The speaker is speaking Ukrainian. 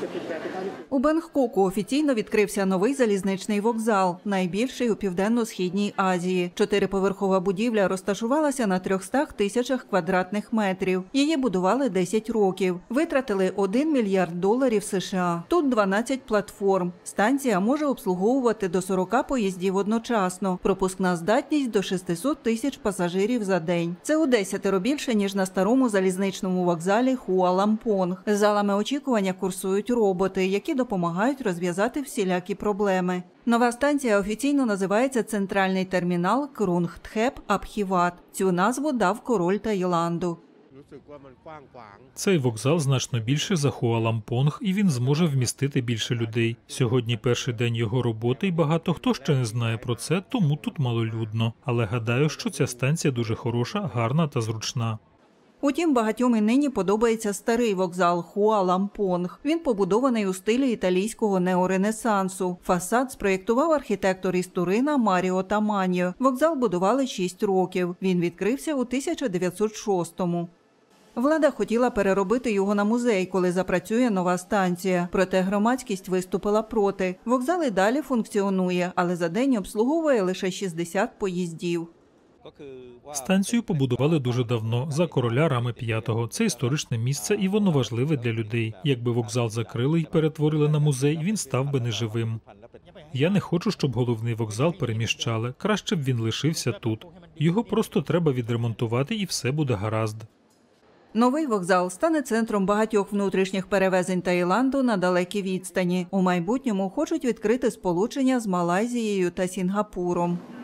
У Бангкоку офіційно відкрився новий залізничний вокзал, найбільший у Південно-Східній Азії. Чотириповерхова будівля розташувалася на 300 тисячах квадратних метрів. Її будували 10 років. Витратили $1 мільярд США. Тут 12 платформ. Станція може обслуговувати до 40 поїздів одночасно. Пропускна здатність до 600 тисяч пасажирів за день. Це у 10 більше, ніж на старому залізничному вокзалі Хуалампонг. Залами очікування курсують роботи, які допомагають розв'язати всілякі проблеми. Нова станція офіційно називається «Центральний термінал Крунгтхеп Абхіват». Цю назву дав король Таїланду. Цей вокзал значно більше за Хуалампонг, і він зможе вмістити більше людей. Сьогодні перший день його роботи, і багато хто ще не знає про це, тому тут малолюдно. Але гадаю, що ця станція дуже хороша, гарна та зручна. Утім, багатьом і нині подобається старий вокзал Хуалампонг. Він побудований у стилі італійського неоренесансу. Фасад спроєктував архітектор із Турина Маріо Таманьо. Вокзал будували 6 років. Він відкрився у 1906-му. Влада хотіла переробити його на музей, коли запрацює нова станція. Проте громадськість виступила проти. Вокзал і далі функціонує, але за день обслуговує лише 60 поїздів. Станцію побудували дуже давно, за короля Рами V. Це історичне місце, і воно важливе для людей. Якби вокзал закрили і перетворили на музей, він став би неживим. Я не хочу, щоб головний вокзал переміщали. Краще б він лишився тут. Його просто треба відремонтувати, і все буде гаразд. Новий вокзал стане центром багатьох внутрішніх перевезень Таїланду на далекій відстані. У майбутньому хочуть відкрити сполучення з Малайзією та Сінгапуром.